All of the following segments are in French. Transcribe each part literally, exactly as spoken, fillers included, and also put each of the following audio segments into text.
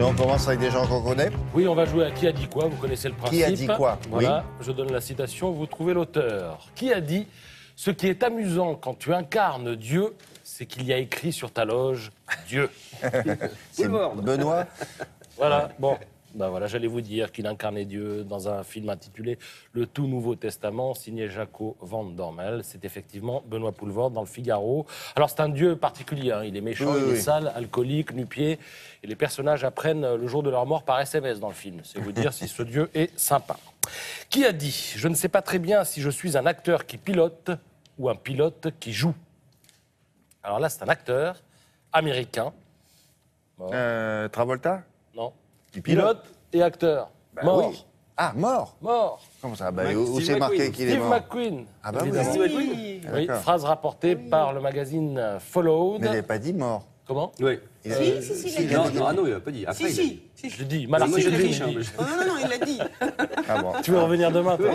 Et on commence avec des gens qu'on connaît. Oui, on va jouer à Qui a dit quoi, vous connaissez le principe. Qui a dit quoi? Voilà, oui. je donne la citation, vous trouvez l'auteur. Qui a dit « Ce qui est amusant quand tu incarnes Dieu, c'est qu'il y a écrit sur ta loge Dieu ». C'est Benoît. Voilà, bon. Ben voilà, j'allais vous dire qu'il incarnait Dieu dans un film intitulé Le Tout Nouveau Testament, signé Jaco van Dormel. C'est effectivement Benoît Poelvoorde dans le Figaro. Alors c'est un dieu particulier, hein. Il est méchant, oui, il oui. est sale, alcoolique, nu-pied. Et les personnages apprennent le jour de leur mort par S M S dans le film. C'est vous dire si ce dieu est sympa. Qui a dit « Je ne sais pas très bien si je suis un acteur qui pilote ou un pilote qui joue ». Alors là, c'est un acteur américain. Bon. Euh, Travolta. Non. Il Pilote et acteur. Bah mort. oui. Ah, mort. Mort. Comment ça bah, Mac- Où, où Steve c'est marqué McQueen. qu'il est Steve mort? McQueen. Ah bah oui. évidemment. Steve McQueen. Ah, Oui, d'accord. phrase rapportée par le magazine Followed. Mais il n'avait pas dit mort. Comment? Oui. Il a- Si, si, si, il a Non, dit. non, ah non, il n'a pas dit. Après, Si, il a si, dit. si. Je dis, Moi, Malartic, je je triche. dis. hein, mais je- Oh, non, non, non, il l'a dit. Ah bon. Tu veux revenir demain, toi?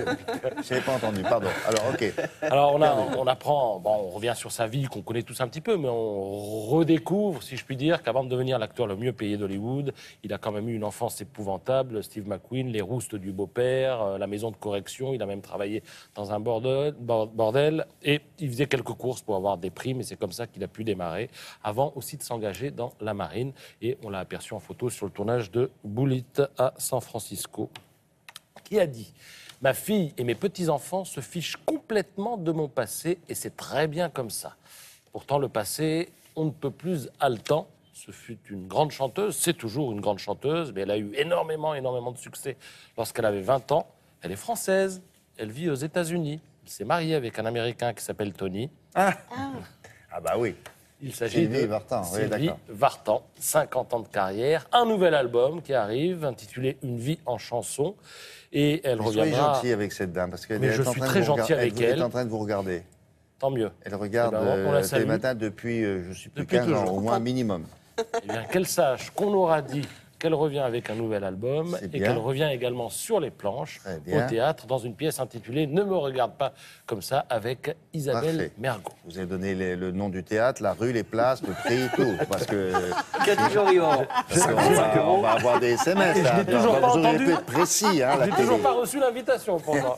Je n'avais pas entendu, pardon. Alors, ok. Alors, on, a, on apprend, bon, on revient sur sa vie qu'on connaît tous un petit peu, mais on redécouvre, si je puis dire, qu'avant de devenir l'acteur le mieux payé d'Hollywood, il a quand même eu une enfance épouvantable. Steve McQueen, les roustes du beau-père, euh, la maison de correction, il a même travaillé dans un bordel, bordel, et il faisait quelques courses pour avoir des primes, et c'est comme ça qu'il a pu démarrer, avant aussi de s'engager dans la marine. Et on l'a aperçu en photo sur le tournage de Bullitt à San Francisco. Qui a dit « Ma fille et mes petits-enfants se fichent complètement de mon passé et c'est très bien comme ça. Pourtant, le passé, on ne peut plus haletant. Ce fut une grande chanteuse, c'est toujours une grande chanteuse, mais elle a eu énormément, énormément de succès lorsqu'elle avait vingt ans. Elle est française, elle vit aux États-Unis. Elle s'est mariée avec un Américain qui s'appelle Tony. Ah, ah bah oui. Il s'agit Sylvie de Vartan, oui, Sylvie d'accord. Vartan, cinquante ans de carrière, un nouvel album qui arrive, intitulé Une vie en chanson, et elle Mais soyez reviendra. gentil avec cette dame, parce qu'elle Mais est je en suis train de très vous gentil regarder- avec elle. elle. est en train de vous regarder. Tant mieux. Elle regarde Eh ben, on la euh, salue. Télématin depuis, euh, je suis plus Depuis quinze ans, toujours. au moins un minimum. Eh bien, qu'elle sache qu'on aura dit qu'elle revient avec un nouvel album C'est et bien. qu'elle revient également sur les planches, Très bien. au théâtre, dans une pièce intitulée Ne me regarde pas comme ça, avec Isabelle Parfait. Mergo. Vous avez donné les- le nom du théâtre, la rue, les places, le prix, tout. Parce que Catégorie or. parce qu'on va, on va avoir des S M S. Et je là. l'ai toujours pas Vous auriez entendu. pu être précis, hein, la J'ai télé. toujours pas reçu l'invitation pour moi.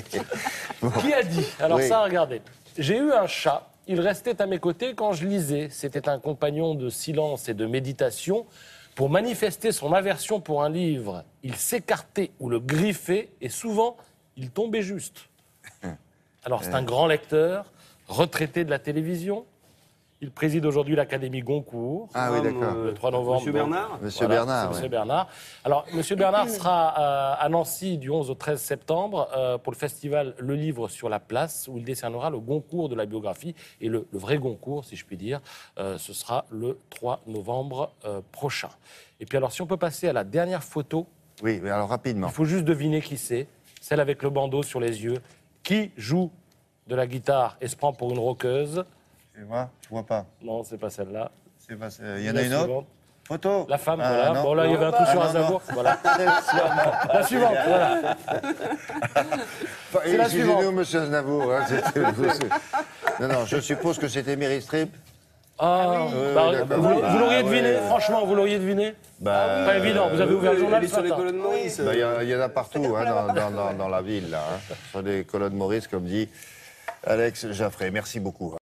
Qui a dit? Alors Oui. ça, regardez. J'ai eu un chat. Il restait à mes côtés quand je lisais. C'était un compagnon de silence et de méditation. Pour manifester son aversion pour un livre, il s'écartait ou le griffait et souvent, il tombait juste. Alors c'est un grand lecteur, retraité de la télévision. Il préside aujourd'hui l'Académie Goncourt. Ah oui, d'accord. Le trois novembre. Monsieur donc. Bernard. Monsieur Voilà, Bernard, c'est ouais. Monsieur Bernard. Alors, Monsieur Bernard sera euh, à Nancy du onze au treize septembre euh, pour le festival Le Livre sur la Place, où il décernera le Goncourt de la biographie. Et le, le vrai Goncourt, si je puis dire, euh, ce sera le trois novembre euh, prochain. Et puis alors, si on peut passer à la dernière photo, Oui, mais alors rapidement. il faut juste deviner qui c'est. Celle avec le bandeau sur les yeux. Qui joue de la guitare et se prend pour une rockeuse? Tu vois, je vois pas. Non, c'est pas celle-là. C'est pas- c'est- Il y en La a une autre suivante. Photo. La femme, Ah, voilà. non. Bon, là, il y avait un trou Ah, sur non, Aznavour. non. Voilà. La suivante, voilà. Enfin, C'est la excusez-nous, suivante. monsieur Aznavour. hein, c'était- non, non, je suppose que c'était Meryl Streep. Ah, oui, bah, d'accord. vous, vous Ah, l'auriez ouais. deviné, franchement, vous l'auriez deviné. Bah, Pas évident, vous avez ouvert le journal Il est ce sur les matin. colonnes Maurice. bah, Il y, en a- il y en a partout hein, dans, dans- dans- dans la ville, là, hein, sur les colonnes Maurice, comme dit Alex Jaffray. Merci beaucoup.